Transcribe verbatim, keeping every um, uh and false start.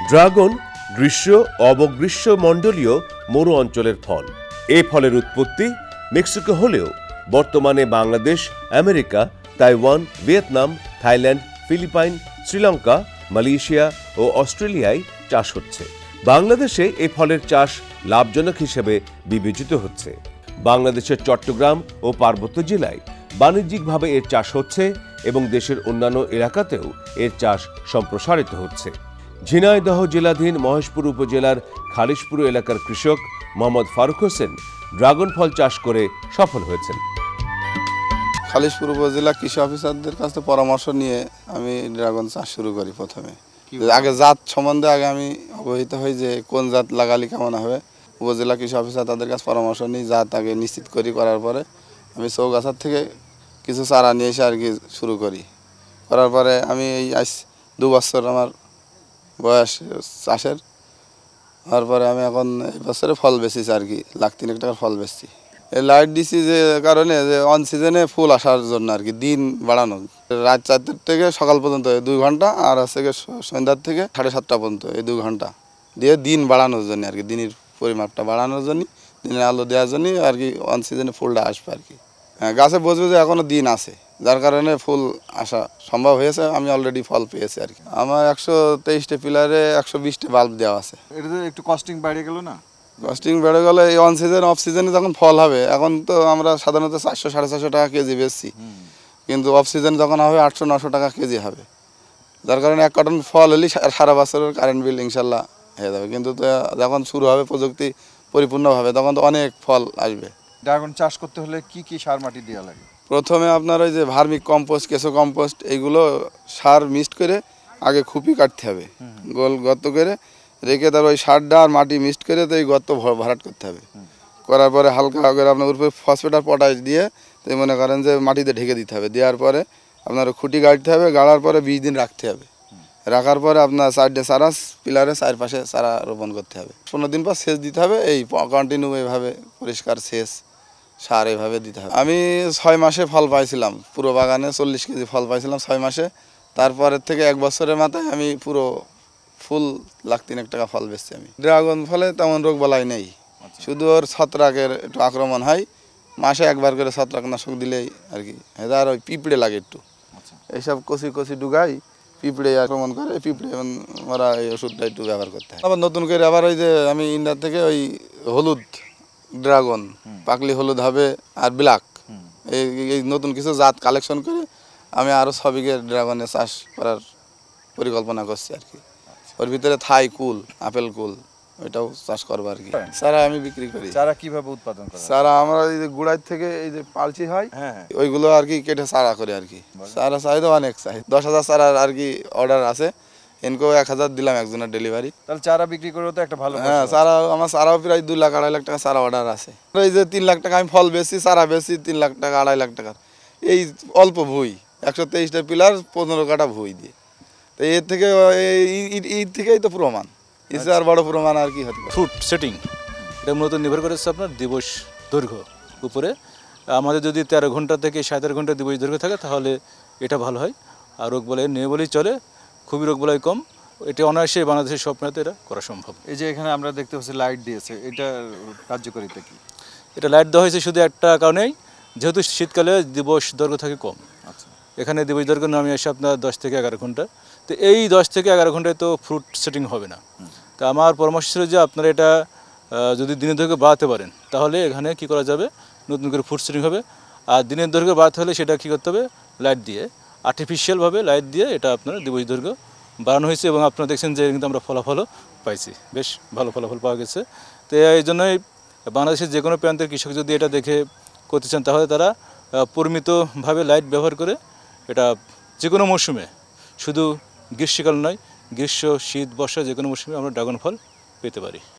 Dragon গ্রীষ্ম অবগ্রীষ্মমণ্ডলীয় মরু অঞ্চলের ফল। এ ফলের উৎপত্তি মেক্সিকো হলেও বর্তমানে Bangladesh, America, Taiwan, Vietnam, Thailand, Philippines, Sri Lanka, Malaysia ও অস্ট্রেলিয়ায় চাষ হচ্ছে। বাংলাদেশে এ ফলের চাষ লাভজনক হিসেবে বিবেচিত হচ্ছে। বাংলাদেশের চট্টগ্রাম ও পার্বত্য জেলায় বাণিজ্যিকভাবে এর চাষ হচ্ছে এবং দেশের অন্যান্য এলাকাতেও এর চাষ সম্প্রসারিত হচ্ছে। ঝিনাইদহ জেলাধীন মহেশপুর উপজেলার খালিশপুর এলাকার কৃষক মোহাম্মদ ফারুক হোসেন ড্রাগন ফল চাষ করে সফল হয়েছেন। খালিশপুর উপজেলা কৃষি অফিসারদের কাছে পরামর্শ নিয়ে আমি ড্রাগন চাষ শুরু করি। প্রথমে আগে জাত সম্বন্ধে আগে আমি অবহিত হই যে কোন জাত লাগালে কেমন হবে। উপজেলা কৃষি অফিসার তাদের কাছে পরামর্শ নিই, জাত আগে নিশ্চিত করি। করার পরে আমি চৌগাছার থেকে কিছু চারা নিয়ে এসে আর কি শুরু করি। করার পরে আমি এই আজ দু বছর আমার বয়স চাষের। তারপরে আমি এখন এই বছরে ফল বেচেছি আর কি, লাখ তিনেক টাকার ফল বেচছি। এই লাইট দিছি যে কারণে যে অন সিজনে ফুল আসার জন্য আর কি, দিন বাড়ানো। রাত চারটের থেকে সকাল পর্যন্ত এই দুই ঘন্টা, আর হচ্ছে সন্ধ্যার থেকে সাড়ে সাতটা পর্যন্ত এই দুই ঘন্টা দিয়ে দিন বাড়ানোর জন্য আর কি, দিনের পরিমাপটা বাড়ানোর জন্য, দিনের আলো দেওয়ার জন্য আর কি অন সিজনে ফুলটা আসবে আর কি। হ্যাঁ, গাছে বুঝবে যে এখনও দিন আছে, যার কারণে ফুল আসা সম্ভব হয়েছে। আমি অলরেডি ফল পেয়েছি আর কি। আমার একশো তেইশটা পিলারে একশো বিশটা বাল্ব দেওয়া আছে। এটা তো একটু কস্টিং বেড়ে গেল না? কস্টিং বেড়ে গেলে এই অন সিজন অফ সিজনে যখন ফল হবে, এখন তো আমরা সাধারণত চারশো সাড়ে চারশো টাকা কেজি বেচছি, কিন্তু অফ সিজন যখন হবে আটশো নশো টাকা কেজি হবে। যার কারণে এক কার্টন ফল হলেই সারা বছরের কারেন্ট বিল ইনশাল্লাহ হয়ে যাবে। কিন্তু যখন শুরু হবে প্রযুক্তি পরিপূর্ণভাবে, তখন তো অনেক ফল আসবে। ড্রাগন চাষ করতে হলে কি কি সার মাটি দেওয়া লাগে? প্রথমে আপনার ওই যে ভার্মিক কম্পোস্ট, কেঁচো কম্পোস্ট, এইগুলো সার মিক্সড করে আগে খুপি কাটতে হবে, গোল গর্ত করে রেখে তার ওই সারটা আর মাটি মিক্সড করে তো এই গর্ত ভরাট করতে হবে। করার পরে হালকা করে আপনার উপরে ফসফেট আর পটাশ দিয়ে তো মনে করেন যে মাটিতে ঢেকে দিতে হবে। দেওয়ার পরে আপনার খুঁটি গাড়তে হবে, গাড়ার পরে বিশ দিন রাখতে হবে। রাখার পরে আপনার সাইডে চারা পিলারে চারপাশে চারা রোপণ করতে হবে। পনেরো দিন পর সেচ দিতে হবে। এই কন্টিনিউ এইভাবে পরিষ্কার সেচ সার এইভাবে দিতে হবে। আমি ছয় মাসে ফল পাইছিলাম, পুরো বাগানে চল্লিশ কেজি ফল পাইছিলাম ছয় মাসে। তারপরের থেকে এক বছরের মাথায় আমি পুরো ফুল লাখ তিনেক টাকা ফল বেচছি আমি। ড্রাগন ফলে তেমন রোগ বালাই নেই, শুধু ওর ছত্রাকের একটু আক্রমণ হয়। মাসে একবার করে ছত্রাকনাশক দিলেই আর কি। আর ওই পিঁপড়ে লাগে একটু, এইসব কচি কচি ডুগাই পিঁপড়ে আক্রমণ করে, পিঁপড়ে মারা এই ওষুধটা একটু ব্যবহার করতে হয়। আবার নতুন করে আবার ওই যে আমি ইন্ডিয়া থেকে ওই হলুদ ড্রাগন, পাকলি হলুদ হবে আর ব্ল্যাক, এই নতুন কিছু জাত কালেকশন করে আমি আরও ছ বিঘে ড্রাগনের চাষ করার পরিকল্পনা করছি আর কি। ওর ভিতরে থাই কুল, আপেল কুল, ওইটাও চাষ করবো আর কি। চারা আমি বিক্রি করি। চারা কিভাবে উৎপাদন করা? চারা আমরা এই যে গুড়াই থেকে এই যে পালচি হয়, ওইগুলো আর কি কেটে চারা করে আর কি। চারা চাহিদা অনেক চাই, দশ হাজার চারা আর কি অর্ডার আছে। এনকেও এক হাজার দিলাম একজনের ডেলিভারি। তাহলে চারা বিক্রি করে তো একটা ভালো। হ্যাঁ, চারা আমার চারাও প্রায় দুই লাখ আড়াই লাখ টাকা চারা অর্ডার আছে। এই যে তিন লাখ টাকা আমি ফল বেচি, চারা বেচি তিন লাখ টাকা আড়াই লাখ টাকার। এই অল্প ভুই, একশো তেইশটা পিলার পনেরো কাটা ভুই দিয়ে। তো এর থেকে ঈদ থেকেই তো প্রমাণ, এসে আর বড় প্রমাণ আর কি হতে পারে। ফ্রুট সেটিং এটা মূলত নির্ভর করেছে আপনার দিবস দৈর্ঘ্য উপরে। আমাদের যদি তেরো ঘন্টা থেকে সাড়ে তেরো ঘন্টা দিবস দৈর্ঘ্য থাকে তাহলে এটা ভালো হয়। আর রোগ বলাই নেই বলেই চলে, খুবই রোগ বলাই কম। এটা অনায়াসে বাংলাদেশের সব মেয়াদে এটা করা সম্ভব। এই যে এখানে আমরা দেখতে পাচ্ছি লাইট দিয়েছে, এটা কার্যকারিতা কি? এটা লাইট দেওয়া হয়েছে শুধু একটা কারণেই, যেহেতু শীতকালে দিবস দৈর্ঘ্য থাকে কম। আচ্ছা, এখানে দিবস দৈর্ঘ্য নামে আসে আপনার দশ থেকে এগারো ঘন্টা। তো এই দশ থেকে এগারো ঘন্টায় তো ফ্রুট সেটিং হবে না। তো আমার পরামর্শ ছিল যে আপনারা এটা যদি দিনের দৈর্ঘ্য বাড়াতে পারেন তাহলে এখানে কি করা যাবে, নতুন করে ফ্রুট সেটিং হবে। আর দিনের দৈর্ঘ্য বাড়াতে হলে সেটা কী করতে হবে, লাইট দিয়ে, আর্টিফিশিয়ালভাবে লাইট দিয়ে এটা আপনার দিবস দৈর্ঘ্য বাড়ানো হয়েছে। এবং আপনারা দেখছেন যে কিন্তু আমরা ফলাফলও পাইছি, বেশ ভালো ফলাফল পাওয়া গেছে। তো এই জন্যই বাংলাদেশের যে কোনো প্রান্তের কৃষক যদি এটা দেখে করতে চান তাহলে তারা পরিমিতভাবে লাইট ব্যবহার করে এটা যে কোনো মৌসুমে, শুধু গ্রীষ্মকাল নয়, গ্রীষ্ম, শীত, বর্ষা যে কোনো মৌসুমে আমরা ড্রাগন ফল পেতে পারি।